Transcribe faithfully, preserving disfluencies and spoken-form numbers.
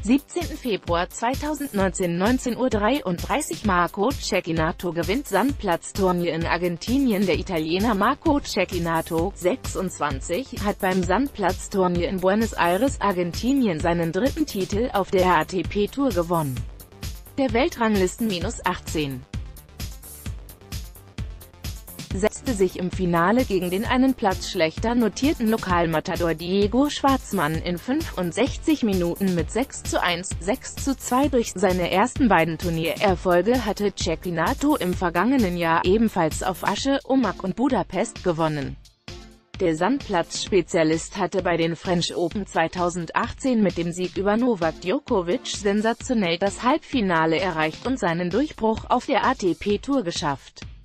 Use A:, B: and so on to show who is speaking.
A: siebzehnten Februar zweitausendneunzehn, neunzehn Uhr dreiunddreißig. Marco Cecchinato gewinnt Sandplatzturnier in Argentinien. Der Italiener Marco Cecchinato, sechsundzwanzig, hat beim Sandplatzturnier in Buenos Aires, Argentinien, seinen dritten Titel auf der A T P-Tour gewonnen. Der Weltranglisten achtzehn. setzte sich im Finale gegen den einen Platz schlechter notierten Lokalmatador Diego Schwartzman in fünfundsechzig Minuten mit sechs zu eins, sechs zu zwei durch. Seine ersten beiden Turniererfolge hatte Cecchinato im vergangenen Jahr ebenfalls auf Asche, Umag und Budapest gewonnen. Der Sandplatz-Spezialist hatte bei den French Open zweitausendachtzehn mit dem Sieg über Novak Djokovic sensationell das Halbfinale erreicht und seinen Durchbruch auf der A T P-Tour geschafft.